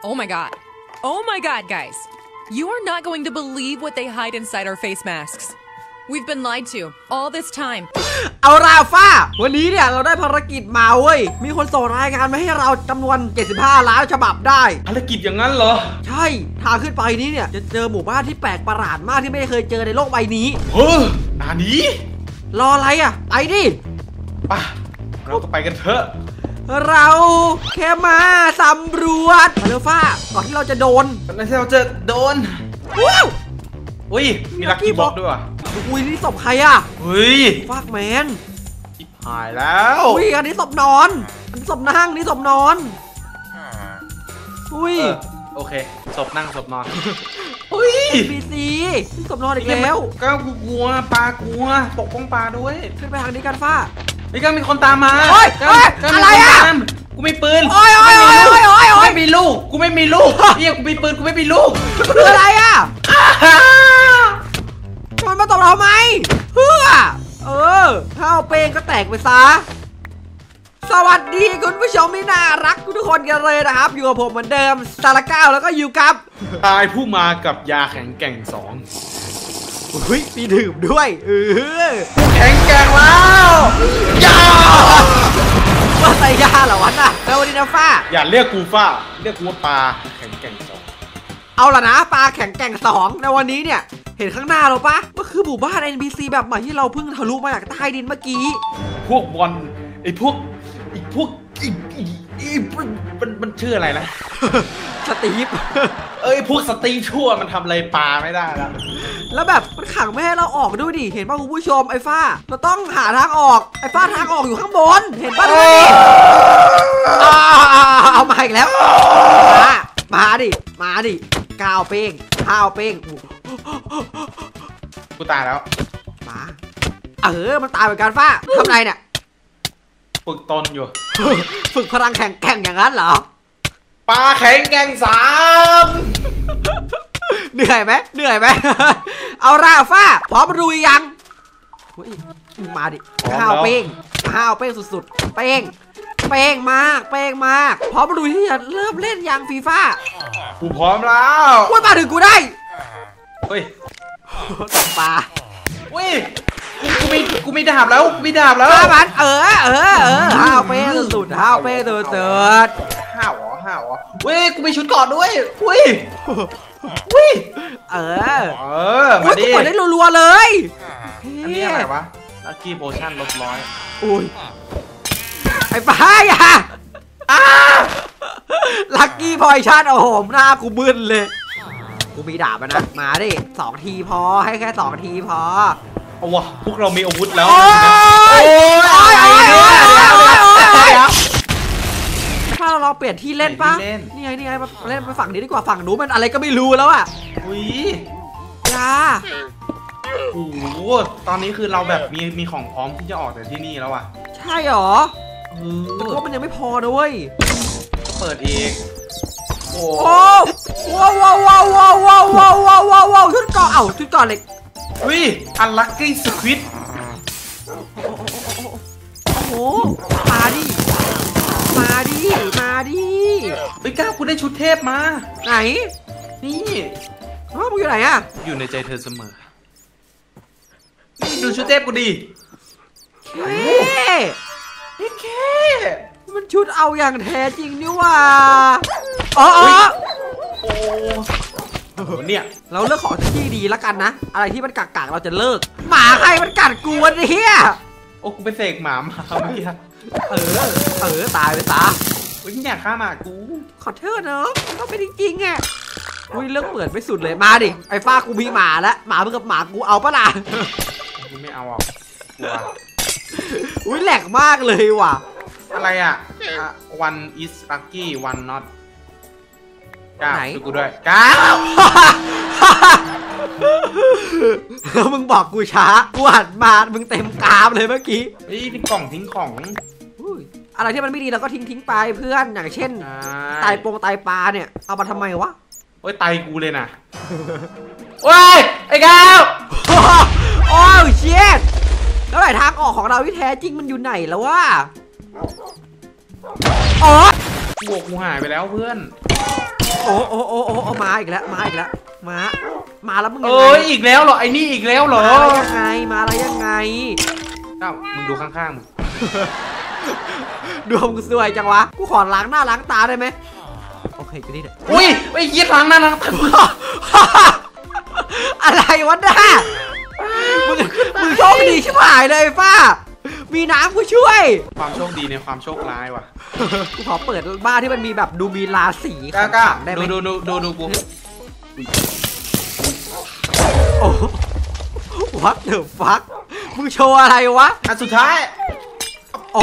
Oh my god. Oh my god, guys. You are not going to believe what they hide inside our face masks. We've been lied to all this time. เอาราฟ้าวันนี้เนี่ยเราได้ภารกิจมาเว้ยมีคนส่งรายงานมาให้เราจำนวน75 ล้านฉบับได้ภารกิจอย่างนั้นเหรอใช่ทางขึ้นไปนี้เนี่ยจะเจอหมู่บ้านที่แปลกประหลาดมากที่ไม่เคยเจอในโลกใบนี้เฮ้ยนานี้รออะไรอ่ะไปดิป่ะเราก็ไปกันเถอะเราแค่มาสำรวจมาเร็วฟ้าก่อนที่เราจะโดนก่อนที่เราจะโดนว้าวอุ้ยมีลัคกี้บ็อกด้วยว่ะอุ้ยนี่ศพใครอ่ะเฮ้ยฟากแมนชิบหายแล้วอุ้ยอันนี้ศพนอนอันนี้ศพนั่งนี่ศพนอนอุ้ยโอเคศพนั่งศพนอนอุ้ย NPCศพนอนอีกแล้วก็กลัวปลากลัวปกป้องปลาด้วยขึ้นไปทางนี้กันฟ้านี่ก็มีคนตามมาอะไรอ่ะกูมีปืนโอ้ยไม่มีลูกกูไม่มีลูกเนี่ยกูมีปืนกูไม่มีลูกคืออะไรอ่ะมันมาตบเราทำไมเพื่อข้าวเป้งก็แตกไปซะสวัสดีคุณผู้ชมที่น่ารักทุกคนกันเลยนะครับอยู่กับผมเหมือนเดิมสารก้าวแล้วก็อยู่กับตายผู้มากับยาแข็งแกร่ง2 อุ้ยมีดื่มด้วยแข็งแกร่งแล้วยาว่าใส่ยาเหรอวะน่ะแล้ววันนี้นะฟ้าอย่าเรียกกูฟ้าเรียกกูว่าปลาแข็งแกร่ง2 เอาล่ะนะปลาแข็งแกร่ง2ในวันนี้เนี่ยเห็นข้างหน้าเราปะก็คือหมู่บ้าน NPC แบบใหม่ที่เราเพิ่งทะลุมาจากใต้ดินเมื่อกี้พวกบอลไอ้พวกมันชื่ออะไรนะสตีฟพวกสตีฟชั่วมันทำอะไรปลาไม่ได้แล้วแบบมันขังไม่ให้เราออกด้วยดิเห็นป่ะคุณผู้ชมไอ้ฟ้าเราต้องหาทางออกไอ้ฟ้าทางออกอยู่ข้างบนเห็นป่ะเอามาอีกแล้วมาดิก้าวเป้งข้าวเป้งกูตายแล้วมามันตายเหมือนกันฟ้าทำไรเนี่ยฝึกตนอยู่ฝึกพลังแข็งแกร่งอย่างนั้นเหรอปลาแข็งแกร่ง3 เหนื่อยไหมเอาล่ะฟ้าพร้อมรุยยังมาดิข้าวเป้งสุดๆเป้งมากพร้อมรุยที่จะเริ่มเล่นยังฟีฟ่ากูพร้อมแล้วว่ามาถึงกูได้เฮ้ยตกปลาเฮ้ยกูไม่ดาบแล้วข้ามันห้าวเป้สุดห้าวเป้สุดห้าวเหรอเว้ยกูมีชุดก่อนด้วยเว้ยมาดิกูได้รัวๆเลยอันนี้อะไรวะลัคกี้โพชั่น100 อุ้ยไอ้ป้าอย่าลัคกี้พอยชั่นโอ้โหหน้ากูบึ้นเลยกูมีดาบนะมาดิ2 ทีพอให้แค่2 ทีพอเอาวะพวกเรามีอาวุธแล้วถ้าเราเปลี่ยนที่เล่นป่ะนี่ไงมาเล่นไปฝั่งนี้ดีกว่าฝั่งนู้นมันอะไรก็ไม่รู้แล้วอ่ะอุ้ยยาโอ้โหตอนนี้คือเราแบบมีของพร้อมที่จะออกจากที่นี่แล้วอ่ะใช่หรอแต่ก็มันยังไม่พอนะเว้ยเปิดเองโอ้ว้าวชุดเกาะชุดเกาะเหล็กอันลัคกี้สควิดโอ้โหมาดิก้าวกูได้ชุดเทพมาไหนนี่มึงอยู่ไหนอะอยู่ในใจเธอเสมอดูชุดเทพกูดิแค่มันชุดเอาอย่างแท้จริงนี่ว่าเนี่ยเราเลือกของที่ดีแล้วกันนะอะไรที่มันกากๆเราจะเลิกหมาใครมันกัดกูวะเนี่ยโอ้กูไปเสกหมาเมื่อกี้ตายไปซะเนี่ยฆ่าหมากูขอโทษเนาะมันต้องเป็นจริงๆอ่ะเลือกเปิดไม่สุดเลยมาดิไอ้ฟ้ากูมีหมาแล้วหมามึงกับหมากูเอาปะล่ะกูไม่เอาหรอกแหลกมากเลยว่ะอะไรอ่ะ one is lucky one not ก้าวดูกูด้วยก้าวแล้วมึงบอกกูช้ากูหันมามึงเต็มกราฟเลยเมื่อกี้นี่กล่องทิ้งของอะไรที่มันไม่ดีเราก็ทิ้งไปเพื่อนอย่างเช่นไตปลาเนี่ยเอามาทำไมวะไตกูเลยนะไอ้ก้าวโอ้เชี่ยแล้วไหนทางออกของเราที่แท้จริงมันอยู่ไหนแล้ววะบวกกูหายไปแล้วเพื่อนโอ้โอ้โอ้โอ้มาอีกแล้วมาแล้วมึงยังไงเอ้ยอีกแล้วเหรอไอ้นี่อีกแล้วเหรอมาอะไรยังไงเอ้ามึงดูข้างๆมึงดวงมึงสวยจังวะกูขอล้างหน้าล้างตาได้ไหมโอเคกูนี่แหละอุ้ยไอ้เหี้ยล้างหน้าล้างตาอะไรวะน่ามึงโชคดีชิบหายเลยฟ้ามีน้ำกูช่วยความโชคดีในความโชคร้ายว่ะกูขอเปิดบ้านที่มันมีแบบดูมีราศีกล้าได้ไหมดูกูโอ้วัดเดอะฟักมึงโชว์อะไรวะอันสุดท้ายโอ้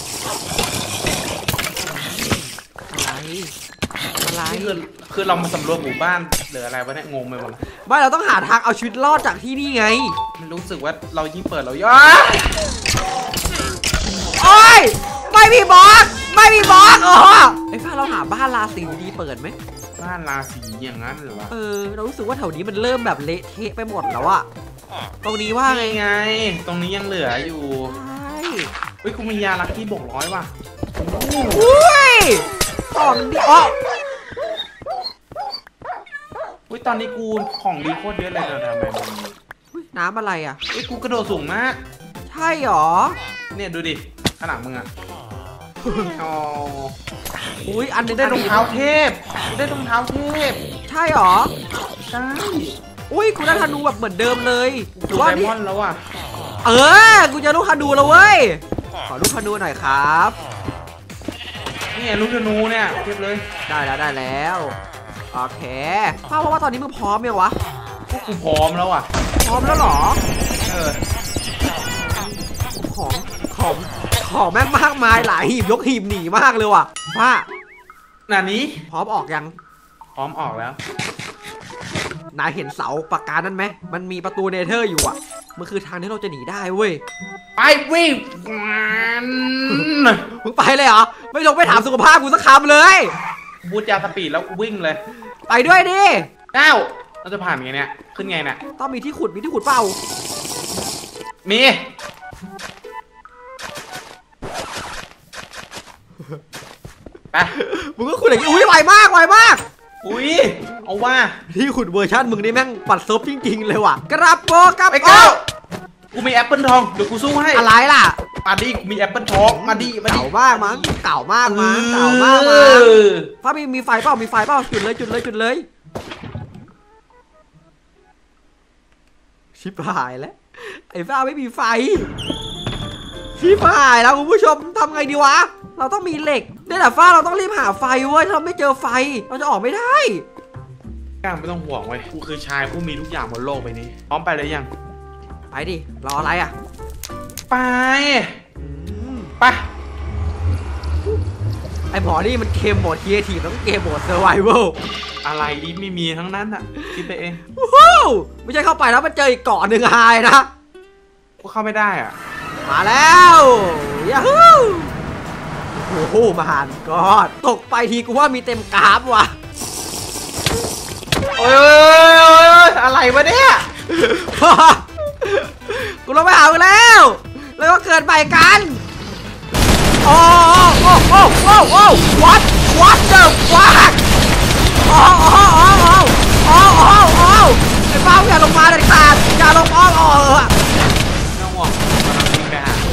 อะไรนี่คือเรามาสำรวจหมู่บ้านหรืออะไรวะเนี่ยงงไปหมดเลยไม่เราต้องหาทางเอาชีวิตรอดจากที่นี่ไงมันรู้สึกว่าเรายิ่งเปิดเราย่อโอ้ยไม่มีบล็อกอ๋อไอ้ฟ้าเราหาบ้านราศีดีๆเปิดไหมบ้านราศีอย่างนั้นเหรอวะเรารู้สึกว่าแถวนี้มันเริ่มแบบเละเทะไปหมดแล้วอะตรงนี้ว่าไงนี่ไง ตรงนี้ยังเหลืออยู่ใช่เฮ้ยกูมียาลักกี้บวก100ว่ะอุ้ยของดีอ๋ออุ้ยตอนนี้กูของดีโคตรเยอะเลยนะทำไมมันน้ำอะไรอะเฮ้ยกูกระโดดสูงมากใช่หรอเนี่ยดูดิข้างหลังมึงอะอ๋ออุ้ยอันนึงได้ได้รองเท้าเทพได้รองเท้าเทพใช่หรอใช่อุ้ยกูได้ธนูแบบเหมือนเดิมเลยหรือไดว่านี่มอนด์แล้วอ่ะกูจะลูกธนูแล้วเว้ยขอลูกธนูหน่อยครับนี่ไงลูกธนูเนี่ยเทียบเลยได้แล้วโอเคเพราะว่าตอนนี้มึงพร้อมยังวะพวกกูพร้อมแล้วอ่ะพร้อมแล้วหรอเออของแม่งมากมายหลายหีบยกหีบหนีมากเลยว่ะว่านานี้พร้อมออกยังพร้อมออกแล้วนายเห็นเสาปากกานั่นไหมมันมีประตูเนเธอร์อยู่อ่ะมันคือทางที่เราจะหนีได้เว้ยไปวิ่งมึงไปเลยเหรอไม่ลงไปถามสุขภาพกูสักคำเลยบูทยาสปีดแล้ววิ่งเลยไปด้วยดิก้าวเราจะผ่านไงเนี่ยขึ้นไงเนี่ยต้องมีที่ขุดเปล่ามีไปมึงก็ขุดอย่างนี้อุ้ยไวมากอุ้ยเอาว่าที่ขุดเวอร์ชันมึงนี่แม่งปัดซบจริงๆเลยว่ะกระโปกระไอ้โปก้าวกูมีแอปเปิลทองเดี๋ยวกูสู้ให้อะไรล่ะมาดิกูมีแอปเปิลทองมาดิเก่ามากมั้งฟ้ามีไฟเปล่าจุดเลยชิบหายแล้วไอ้ฟ้าไม่มีไฟชิบหายแล้วคุณผู้ชมทำไงดีวะเราต้องมีเหล็กเนี่ยแหละฟ้าเราต้องรีบหาไฟเว้ยถ้าเราไม่เจอไฟเราจะออกไม่ได้ก้าวไม่ต้องห่วงเว้ยกูคือชายผู้มีทุกอย่างบนโลกใบนี้พร้อมไปเลยยังไปดิรออะไรอ่ะไปไปไอ้หมอนี่มันเกมโหมดครีเอทีฟต้องเกมโหมดเซอร์ไวเวลอะไรไม่มีทั้งนั้นอ่ะคิดไปเองไม่ใช่เข้าไปแล้วมันเจออีกเกาะหนึ่งหายนะกูเข้าไม่ได้อ่ะมาแล้วยาฮูโอ้โหมหันต์ก็ตกไปทีกูว่ามีเต็มกราฟว่ะโอ้ยอะไรวะเนี่ยกูลงไปหามึงแล้วก็เกิดใหม่กันโอ้ what the fuck ไอ้เป้าอย่าลงมาเด็ดขาดอย่าลงไม่ต้องห่วงวิ่งไปหา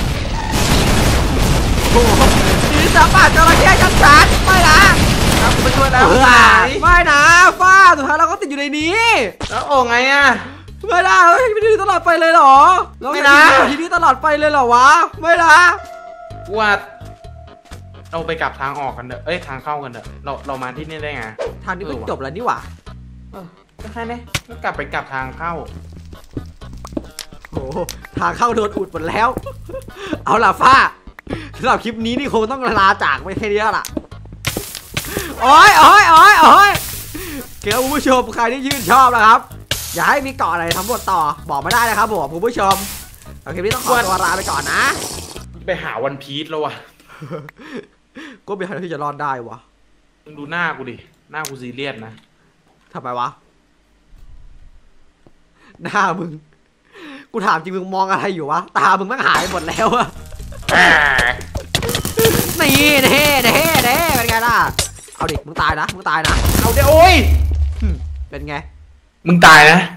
นี่สะบัดจระเข้ชัดๆไม่นะครับไปช่วยแล้วไม่นะฟ้าสุดท้ายเราก็ติดอยู่ในนี้แล้วโอ้ไงอ่ะไม่ได้เราอยู่ที่นี่ตลอดไปเลยเหรอเราอยู่ที่นี่ตลอดไปเลยเหรอวะไม่นะว่าเราไปกลับทางออกกันเถอะเอ้ยทางเข้ากันเถอะเรามาที่นี่ได้ไงทางนี้ก็จบแล้วนี่หว่าก็แค่นี้ก็กลับทางเข้าโอ้ทางเข้าโดนอุดหมดแล้วเอาล่ะฟ้าสำหรับคลิปนี้นี่คงต้องลาจากไปแค่นี้ล่ะโอ้ยเกี่ยวคุณผู้ชมใครที่ชื่นชอบนะครับอยากให้มีเกาะอะไรทำบทต่อบอกไม่ได้นะครับผมคุณผู้ชมคลิปนี้ต้องขอตัวลาไปก่อนนะไปหาวันพีชแล้ววะก็มีใครที่จะรอดได้วะมึงดูหน้ากูดิหน้ากูซีเรียสนะทำไมวะหน้ามึงกูถามจริงมึงมองอะไรอยู่วะตามึงมันหายหมดแล้วอะนี่เป็นไงล่ะเอาดิมึงตายนะมึงตายนะเอาเดี๋ยวโอ้ยเป็นไงมึงตายนะ